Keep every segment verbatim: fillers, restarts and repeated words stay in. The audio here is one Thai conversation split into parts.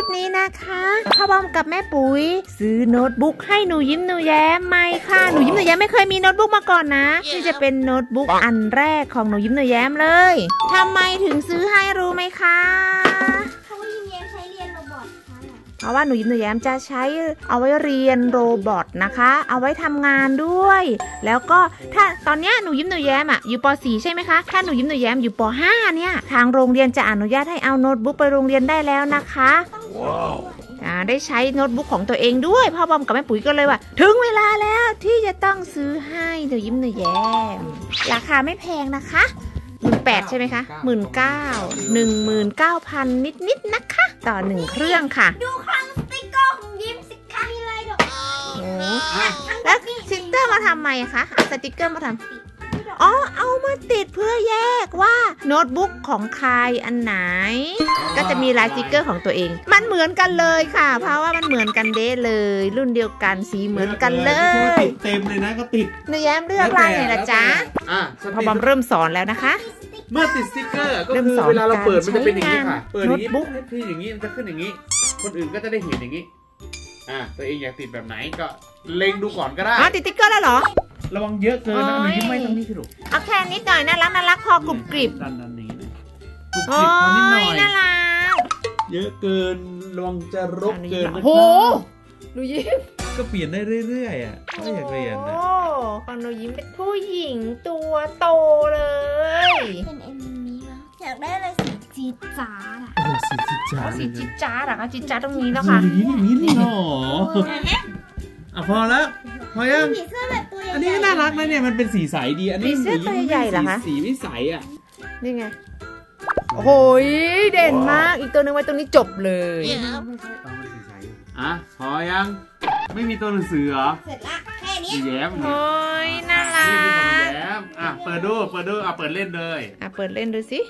ปนี้นะคะพ่อบอมกับแม่ปุ๋ยซื้อโน้ตบุ๊กให้หนูยิ้มหนูแย้มไม่ค่ะหนูยิ้มหนูแย้มไม่เคยมีโน้ตบุ๊กมาก่อนนะนี่จะเป็นโน้ตบุ๊กอันแรกของหนูยิ้มหนูแย้มเลยทำไมถึงซื้อให้รู้ไหมคะเพราะว่ายิ้มแย้มใช้เรียนโรบอทค่ะเพราะว่าหนูยิ้มหนูแย้มจะใช้เอาไว้เรียนโรบอทนะคะเอาไว้ทำงานด้วยแล้วก็ถ้าตอนนี้หนูยิ้มหนูแย้มอ่ะอยู่ป สี่ใช่ไหมคะถ้าหนูยิ้มหนูแย้มอยู่ป ห้าเนี่ยทางโรงเรียนจะอนุญาตให้เอาโน้ตบุ๊กไปโรงเรียนได้แล้วนะคะว้าวได้ใช้โน้ตบุ๊กของตัวเองด้วยพ่อบอมกับแม่ปุ๋ยก็เลยว่าถึงเวลาแล้วที่จะต้องซื้อให้หนูยิ้มหนูแย้มราคาไม่แพงนะคะหมื่นแปดใช่ไหมคะหมื่นเก้าหนึ่งหมื่นเก้าพันนิดๆนะคะต่อหนึ่งเครื่องค่ะดูคลังสติ๊กเกอร์ของยิ้มสิคะมีอะไรดอกโอ้แล้วสติ๊กเกอร์มาทำไมคะสติ๊กเกอร์มาทำอ๋อเอามาติดเพื่อแยกว่าโน้ตบุ๊กของใครอันไหนก็จะมีลายสติ๊กเกอร์ของตัวเองมันเหมือนกันเลยค่ะเพราะว่ามันเหมือนกันเด้เลยรุ่นเดียวกันสีเหมือนกันเลยเต็มเลยนะก็ติดหนูแย้มเลือกลายไหนล่ะจ๊ะพอบอมเริ่มสอนแล้วนะคะเมื่อติดสติ๊กเกอร์ก็คือเวลาเราเปิดมันจะเป็นอย่างนี้ค่ะเปิดอย่างนี้บุ๊กให้พี่อย่างนี้มันจะขึ้นอย่างนี้คนอื่นก็จะได้เห็นอย่างนี้อ่าตัวเองอยากติดแบบไหนก็เล็งดูก่อนก็ได้อ๋อติดสติ๊กเกอร์แล้วเหรอระวังเยอะเกินนะหนูยิ้มไม่ตรงนี้สิลูกเอาแค่นิดหน่อยน่ารักน่ารักพอกรุบกริบดันดันนี้นะกรุบกริบพอนิดหน่อยน่ารักเยอะเกินระวังจะรกเกินโอ้โหหนูยิ้มก็เปลี่ยนได้เรื่อยๆอ่ะไม่อยากเรียนนะโอ้ของหนูยิ้มเป็นผู้หญิงตัวโตเลยเป็นเอ็มนี้มั้งอยากได้อะไรสีจี๊ดจ๊าดอ่ะสีจี๊ดจ๊าดสีจี๊ดจ๊าดอ่ะจี๊ดจ๊าดตรงนี้แล้วค่ะอย่างนี้อย่างนี้เลยเหรออ่ะพอแล้วพอยังอันนี้น่ารักนะเนี่ยมันเป็นสีใสดีอันนี้สีตัวใหญ่เหรอคะสีไม่ใสอ่ะนี่ไงโอ้โหเด่นมากอีกตัวนึงไว้ตรงนี้จบเลยอ่ะพอยังไม่มีตัวหนังสือเหรอเสร็จละแค่นี้แย้มโอ้ยน่ารักแย้มอ่ะเปิดดูเปิดดูอ่ะเปิดเล่นเลยอ่ะเปิดเล่นดูสิ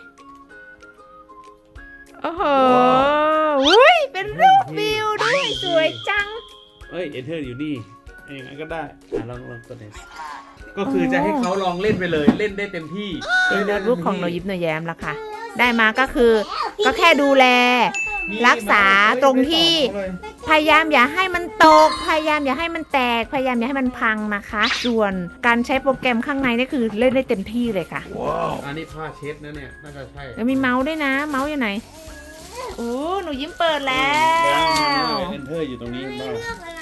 โอ้โหอุ้ยเป็นรูปวิวด้วยสวยจังเอ้ยเอเธอร์อยู่นี่อย่างนั้นก็ได้อ่ะลองลองตัวนี้ก็คือจะให้เขาลองเล่นไปเลยเล่นได้เต็มที่เป็นโน้ตบุ๊กของหนูยิ้มหนูแย้มละค่ะได้มาก็คือก็แค่ดูแลรักษาตรงที่พยายามอย่าให้มันตกพยายามอย่าให้มันแตกพยายามอย่าให้มันพังนะคะส่วนการใช้โปรแกรมข้างในนี่คือเล่นได้เต็มที่เลยค่ะว้าวอันนี้ผ้าเช็ดนะเนี่ยน่าจะใช่แล้วมีเมาส์ด้วยนะเมาส์อยู่ไหนโอ้หนูยิ้มเปิดแล้วเอนเตอร์อยู่ตรงนี้บ้าง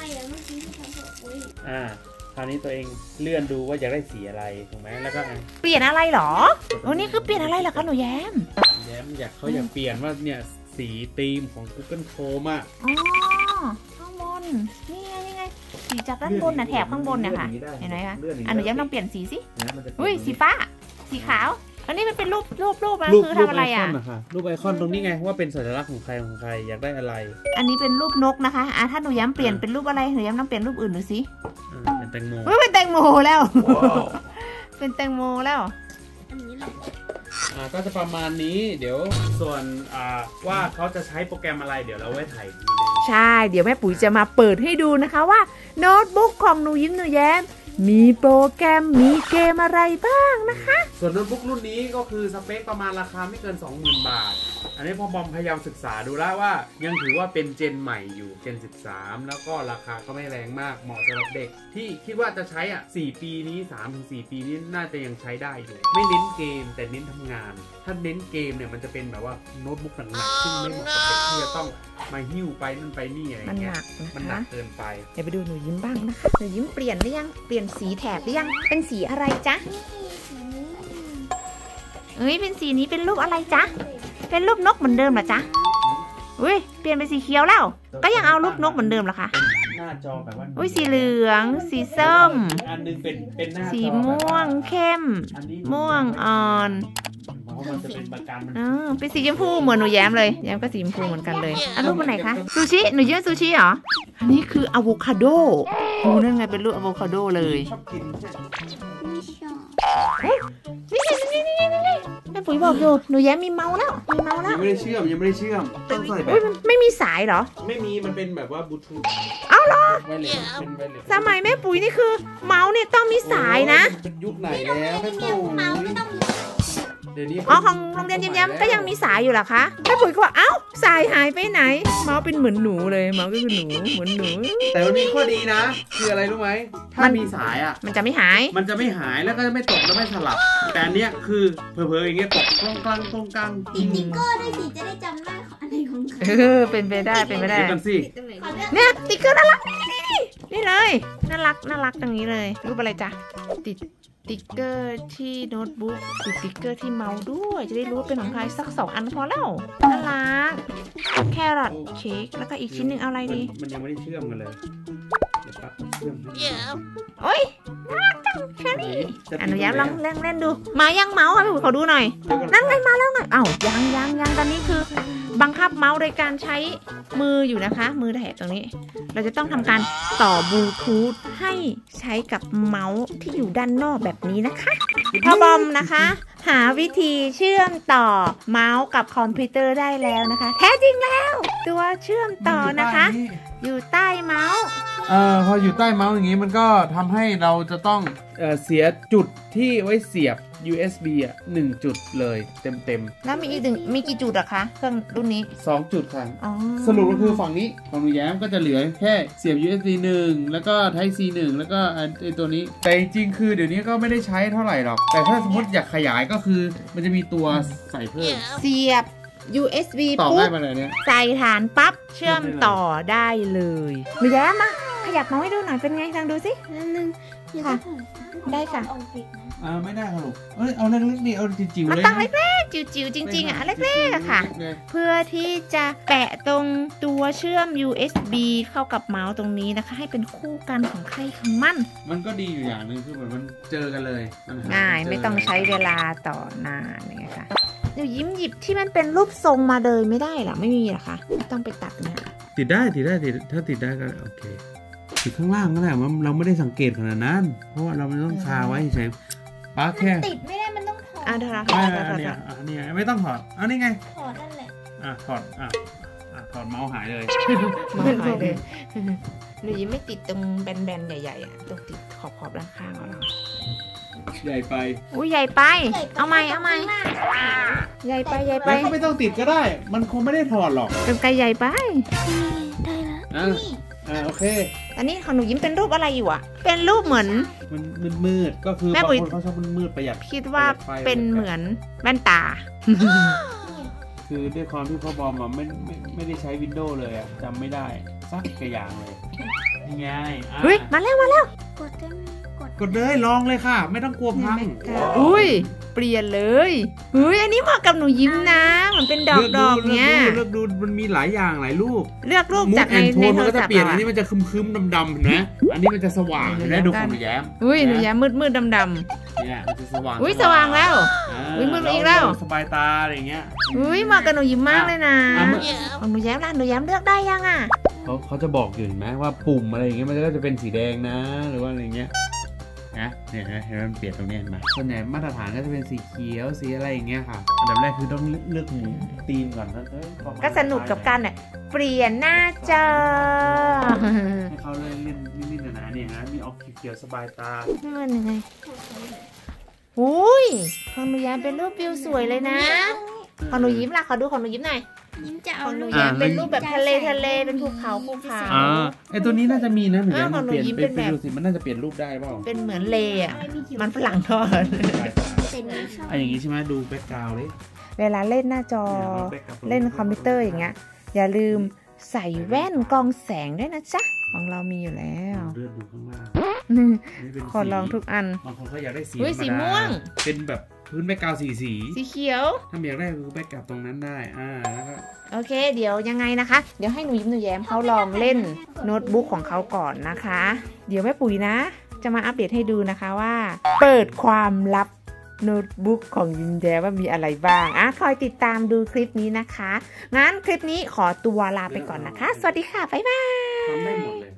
อ่าคราวนี้ตัวเองเลื่อนดูว่าอยากได้สีอะไรถูกไหมแล้วก็เปลี่ยนอะไรหรอโอ้นี่คือเปลี่ยนอะไรเหรอคะหนูแย้มแย้มอยากเขาอยากเปลี่ยนว่าเนี่ยสีธีมของ Google Chrome อ่ะอ๋อข้างบนนี่ไงนี่ไงสีจากด้านบนนะแถบข้างบนเนี่ยค่ะเห็นไหมคะอันหนูแย้มต้องเปลี่ยนสีสิอุ้ยสีฟ้าสีขาวอันนี้มันเป็นรูปรูปรูปนะคือทำอะไรอ่ะรูปไอคอนตรงนี้ไงว่าเป็นสัญลักษณ์ของใครของใครอยากได้อะไรอันนี้เป็นรูปนกนะคะอ่ะถ้าหนูย้ำเปลี่ยนเป็นรูปอะไรหนูย้ำต้องเปลี่ยนรูปอื่นดูสิเป็นแตงโมเป็นแตงโมแล้วเป็นแตงโมแล้วอ่าก็จะประมาณนี้เดี๋ยวส่วนอ่าว่าเขาจะใช้โปรแกรมอะไรเดี๋ยวเราไว้ถ่ายใช่เดี๋ยวแม่ปุ๋ยจะมาเปิดให้ดูนะคะว่าโน้ตบุ๊กของหนูยิ้มหนูแย้มมีโปรแกรมมีเกมอะไรบ้างนะคะส่วนโน้ตบุ๊กรุ่นนี้ก็คือสเปคประมาณราคาไม่เกิน สองหมื่น บาทอันนี้พ่อบอมพยายามศึกษาดูแล้วว่ายังถือว่าเป็นเจนใหม่อยู่เจนสิบสามแล้วก็ราคาก็ไม่แรงมากเหมาะสำหรับเด็กที่คิดว่าจะใช้อ่ะสี่ปีนี้ สามถึงสี่ ปีนี้น่าจะยังใช้ได้อยู่ไม่เน้นเกมแต่เน้นทำงานถ้าเน้นเกมเนี่ยมันจะเป็นแบบว่าโน้ตบุ๊กหนักๆซึ่งไม่เหมาะกับเด็กที่จะต้องมาหิ้วไปนั่นไปนี่อะไรเงี้ยมันหนักเกินไปเดี๋ยวไปดูหนูยิ้มบ้างนะคะหนูยิ้มเปลี่ยนหรือยังเปลี่ยนสีแถบหรือยังเป็นสีอะไรจ๊ะเอ้ยเป็นสีนี้เป็นรูปอะไรจ๊ะเป็นรูปนกเหมือนเดิมเหรอจ๊ะอุ้ยเปลี่ยนเป็นสีเขียวแล้วก็ยังเอารูปนกเหมือนเดิมเหรอคะหน้าจอแบบว่าอุ้ยสีเหลืองสีส้มอันนึงเป็นเป็นหน้าสีม่วงเข้มม่วงอ่อนมันจะเป็นประกันอ๋อเป็นสีชมพูเหมือนหนูแย้มเลยแย้มก็สีชมพูเหมือนกันเลยอันรูปไหนคะซูชิหนูยื่นซูชิเหรออันนี้คืออะโวคาโดโอ้นั่นไงเป็นรูปอะโวคาโดเลยชอบกินนี่นี่นี่นี่นี่แม่ปุ๋ยบอกอยู่หนูแย้มมีเมาแล้วมีเมาแล้วยังไม่ได้เชื่อมยังไม่ได้เชื่อมต้องใส่แบบไม่มีสายเหรอไม่มีมันเป็นแบบว่าบลูทูธเอาเหรอสมัยแม่ปุ๋ยนี่คือเมาส์เนี่ยต้องมีสายนะเป็นยุคไหนแล้วแม่ปุ๋ยเดี๋ยวนี้อ๋อของโรงเรียนยิ้มๆก็ยังมีสายอยู่เหรอคะแม่ปุ๋ยก็ว่าเอ้าสายหายไปไหนเมาส์เป็นเหมือนหนูเลยเมาส์ก็คือหนูเหมือนหนูแต่มันมีข้อดีนะคืออะไรรู้ไหมถ้ามีสายอ่ะมันจะไม่หายมันจะไม่หายแล้วก็จะไม่ตกแล้วไม่สลับแต่อันเนี้ยคือเผลอๆอย่างเงี้ยตกตรงกลางตรงกลางติดติ๊กเกอร์ด้วยสิจะได้จำได้อะไรของใครเออเป็นไปได้เป็นไปได้กันสิเนี่ยติ๊กเกอร์น่ารักนี่นี่เลยน่ารักน่ารักตรงนี้เลยรูปอะไรจ๊ะติดติ๊กเกอร์ที่โน้ตบุ๊กติดติ๊กเกอร์ที่เมาส์ด้วยจะได้รู้ว่าเป็นของใครสักสองอันพอแล้วน่ารักแครอทเค้กแล้วก็อีกชิ้นหนึ่งเอาอะไรดีมันยังไม่ได้เชื่อมกันเลยเดี๋ยวปั๊บเชื่อมโอ้ยน่ารักจังแค่นี้อนุญาตลองเล่นเล่นดูมายังเมาส์ค่ะพี่ปุ๋ยขอดูหน่อยนั่นไงมาแล้วไงอ้าวยังยังยังตอนนี้คือบังคับเมาส์โดยการใช้มืออยู่นะคะมือแถบตรงนี้เราจะต้องทำการต่อบลูทูธให้ใช้กับเมาส์ที่อยู่ด้านนอกแบบนี้นะคะพ่อบอมนะคะหาวิธีเชื่อมต่อเมาส์กับคอมพิวเตอร์ได้แล้วนะคะแท้จริงแล้วตัวเชื่อมต่อนะคะอยู่ใต้เมาส์เอ่อพออยู่ใต้เมาส์อย่างนี้มันก็ทำให้เราจะต้องเอ่อเสียจุดที่ไว้เสียบ ยู เอส บี อ่ะหนึ่งจุดเลยเต็มเต็มแล้วมีอีกหนึ่งมีกี่จุดอะคะเครื่องรุ่นนี้สองจุดค่ะสรุปก็คือฝั่งนี้ของหนูแย้มก็จะเหลือแค่เสียบ ยู เอส บี หนึ่งแล้วก็ Type ซี หนึ่งแล้วก็ไอตัวนี้แต่จริงคือเดี๋ยวนี้ก็ไม่ได้ใช้เท่าไหร่หรอกแต่ถ้าสมมติอยากขยายก็คือมันจะมีตัวใส่เพิ่มเสียบ ยู เอส บีต่อได้มาเลยเนี่ยใส่ฐานปั๊บเชื่อมต่อได้เลยหนูแย้มมาขยับมาให้ดูหน่อยเป็นไงลองดูสินึงค่ะได้ค่ะอ่าไม่ได้ค่ะลูกเอ้ยเอาเล็กๆนี่เอาจริ๋วๆเลยมันตั้งเล็กๆจิ๋วๆจริงๆอ่ะเล็กๆอะค่ะเพื่อที่จะแปะตรงตัวเชื่อม ยู เอส บี เข้ากับเมาส์ตรงนี้นะคะให้เป็นคู่กันของใครของมันมันก็ดีอยู่อย่างนึงคือเหมือนมันเจอกันเลยง่ายไม่ต้องใช้เวลาต่อนานอย่างเงี้ยค่ะหนูยิ้มหยิบที่มันเป็นรูปทรงมาเลยไม่ได้หรอไม่มีหรอคะต้องไปตัดเนี่ยติดได้ติดได้ติดถ้าติดได้ก็โอเคติดข้างล่างก็ได้ว่าเราไม่ได้สังเกตขนาดนั้นเพราะว่าเราไม่ต้องคาไว้เฉยป้าแค่ติดไม่ได้มันต้องถอดอ่ะถอดถอดถอดเนี่ยอันนี้ไม่ต้องถอดอันนี้ไงถอดนั่นแหละอ่ะถอดอ่ะอ่ะถอดเมาส์หายเลยเมาส์หายเลยหนูยิ้มไม่ติดตรงแบนๆใหญ่ๆอ่ะตรงติดขอบๆด้านข้างของเราใหญ่ไปอุ้ยใหญ่ไปเอาใหม่เอาใหม่ใหญ่ไปใหญ่ไปก็ไม่ต้องติดก็ได้มันคงไม่ได้ถอดหรอกเป็นไกลใหญ่ไปได้แล้วอ่าโอเคอันนี้ของหนูยิ้มเป็นรูปอะไรอยู่อ่ะเป็นรูปเหมือนมันมืดๆก็คือบางคนเขาชอบมืดๆประหยัดคิดว่าเป็นเหมือนแว่นตาคือด้วยความที่พ่อบอมไม่ไม่ไม่ได้ใช้วินโดว์เลยอ่ะจำไม่ได้สักกระอย่างเลยนี่ไงเฮ้ยมาแล้วมาแล้วกดได้ไหมกดเลยลองเลยค่ะไม่ต้องกลัวพังอุ้ยเปลี่ยนเลยเฮ้ยอันนี้เหมาะกับหนูยิ้มนะมันเป็นดอกดอกเนี้ยเลือกดูมันมีหลายอย่างหลายรูปเลือกรูปจากในในโทรศัพท์มันก็จะเปลี่ยนอันนี้มันจะคึมๆดำๆเห็นไหมอันนี้มันจะสว่างเห็นไหมดูของหนูแย้มอุ้ยหนูแย้มมืดๆดำๆเนี่ยมันจะสว่างอุ้ยสว่างแล้วอุ้ยมืดอีกแล้วสบายตาอะไรเงี้ยอุ้ยเหมาะกับหนูยิ้มมากเลยนะของหนูแย้มล่ะหนูแย้มเลือกได้ยังอ่ะเขาเขาจะบอกอยู่เห็นไหมว่าปุ่มอะไรอย่างเงี้ยมันก็จะเป็นสีแดงนะหรือว่าอะไรเงี้ยนะเนี่ยนะเห็นมันเปลี่ยนตรงนี้มาส่วนใหญ่มาตรฐานก็จะเป็นสีเขียวสีอะไรอย่างเงี้ยค่ะอันดับแรกคือต้องเลือกหมูตีนก่อนแล้วก็สนุกกับการเนี่ยเปลี่ยนหน้าจอให้เขาเล่นเล่นนิดๆนะเนี่ยนะมีออกเขียวสบายตานี่มันยังไงอุ้ยของหนูยิ้มเป็นรูปวิวสวยเลยนะของหนูยิ้มล่ะขอดูของหนูยิ้มหน่อยยิ้มจะเอาหนูยิ้มเป็นรูปแบบทะเลทะเลเป็นภูเขาภูเขาอ่าไอตัวนี้น่าจะมีนะหนูยิ้มเปลี่ยนเป็นแบบสิมันน่าจะเปลี่ยนรูปได้เปล่าเป็นเหมือนเลอ่ะมันฝรั่งทอดไออย่างงี้ใช่ไหมดูแบ็คกราวด์เลยเวลาเล่นหน้าจอเล่นคอมพิวเตอร์อย่างเงี้ยอย่าลืมใส่แว่นกรองแสงด้วยนะจ๊ะของเรามีอยู่แล้วเลือกดูข้างล่างขอลองทุกอันบางคนเขาอยากได้สีสีม่วงเป็นแบบพื้นแบ็คกราวด์สีสีสีเขียวถ้าอยากได้คือแบ็คกราวด์ตรงนั้นได้อ่าแล้วก็โอเคเดี๋ยวยังไงนะคะเดี๋ยวให้หนูยิ้มหนูแย้มเขาลองเล่นโน้ตบุ๊กของเขาก่อนนะคะเดี๋ยวแม่ปุ๋ยนะจะมาอัปเดตให้ดูนะคะว่าเปิดความลับโน้ตบุ๊กของยิ้มแย้มว่ามีอะไรบ้างอ่ะคอยติดตามดูคลิปนี้นะคะงั้นคลิปนี้ขอตัวลาไปก่อนนะคะสวัสดีค่ะบ๊ายบายทำได้หมดเลย